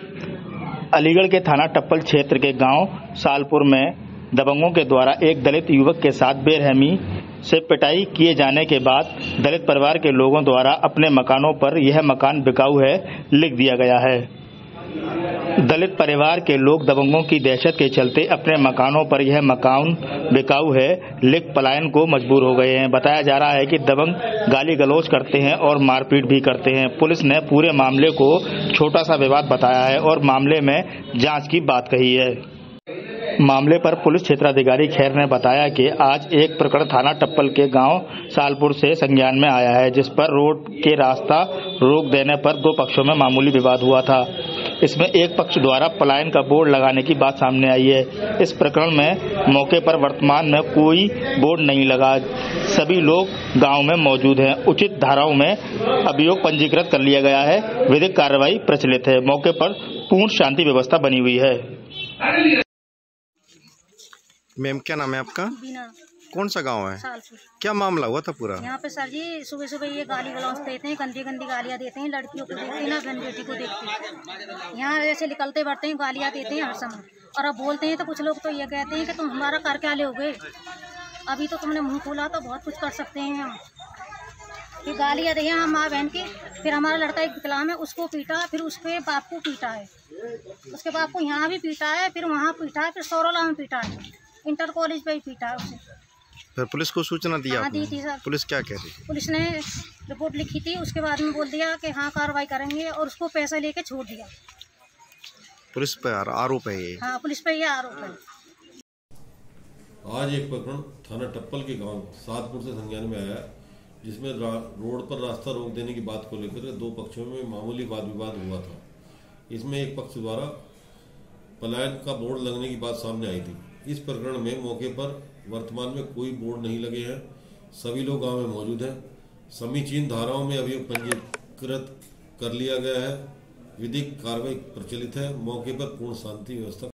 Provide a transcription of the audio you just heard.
अलीगढ़ के थाना टप्पल क्षेत्र के गांव सालपुर में दबंगों के द्वारा एक दलित युवक के साथ बेरहमी से पिटाई किए जाने के बाद दलित परिवार के लोगों द्वारा अपने मकानों पर यह मकान बिकाऊ है लिख दिया गया है। दलित परिवार के लोग दबंगों की दहशत के चलते अपने मकानों पर यह मकान बिकाऊ है लिख पलायन को मजबूर हो गए हैं। बताया जा रहा है कि दबंग गाली गलौज करते हैं और मारपीट भी करते हैं। पुलिस ने पूरे मामले को छोटा सा विवाद बताया है और मामले में जांच की बात कही है। मामले पर पुलिस क्षेत्राधिकारी खैर ने बताया कि आज एक प्रकरण थाना टप्पल के गांव सालपुर से संज्ञान में आया है, जिस पर रोड के रास्ता रोक देने पर दो पक्षों में मामूली विवाद हुआ था। इसमें एक पक्ष द्वारा पलायन का बोर्ड लगाने की बात सामने आई है। इस प्रकरण में मौके पर वर्तमान में कोई बोर्ड नहीं लगा। सभी लोग गांव में मौजूद हैं। उचित धाराओं में अभियोग पंजीकृत कर लिया गया है। विधिक कार्रवाई प्रचलित है। मौके पर पूर्ण शांति व्यवस्था बनी हुई है। मैम, क्या नाम है आपका? बीना। कौन सा गांव है? सालपुर। क्या मामला हुआ था पूरा? यहाँ पे सर जी सुबह सुबह ये गाली गलौज देते हैं, गंदी गंदी गालियाँ देते हैं, लड़कियों को देखते हैं ना बहन बेटी को देखते हैं। यहाँ ऐसे निकलते बढ़ते हैं, गालियाँ देते हैं हर समय। और अब बोलते हैं तो कुछ लोग तो ये कहते हैं कि तुम हमारा कर क्या लोगे, अभी तो तुमने मुँह खोला तो बहुत कुछ कर सकते हैं हम। फिर गालियाँ दी हम माँ बहन की। फिर हमारा लड़का एक विकलांग है, उसको पीटा, फिर उसके बाप को पीटा है, उसके बाप को यहाँ भी पीटा है, फिर वहाँ पीटा है, फिर सौरोला में पीटा है, इंटर कॉलेज पे ही पीटा है उसे। फिर पुलिस को सूचना दिया? हाँ, दी थी सर। पुलिस क्या कह रही? पुलिस ने रिपोर्ट लिखी थी, उसके बाद में बोल दिया कि हाँ कार्रवाई करेंगे और उसको पैसे लेके छोड़ दिया। पुलिस पर आरोप है ये? हाँ, पुलिस पे ये आरोप है। आज एक प्रकरण थाना टप्पल के गांव सातपुर से संज्ञान में आया, जिसमें रोड पर रास्ता रोक देने की बात को लेकर दो पक्षों में मामूली वाद विवाद हुआ था। इसमें एक पक्ष द्वारा पलायन का बोर्ड लगने की बात सामने आई थी। इस प्रकरण में मौके पर वर्तमान में कोई बोर्ड नहीं लगे हैं। सभी लोग गांव में मौजूद हैं। समीचीन धाराओं में अभियोग पंजीकृत कर लिया गया है। विधिक कार्रवाई प्रचलित है। मौके पर पूर्ण शांति व्यवस्था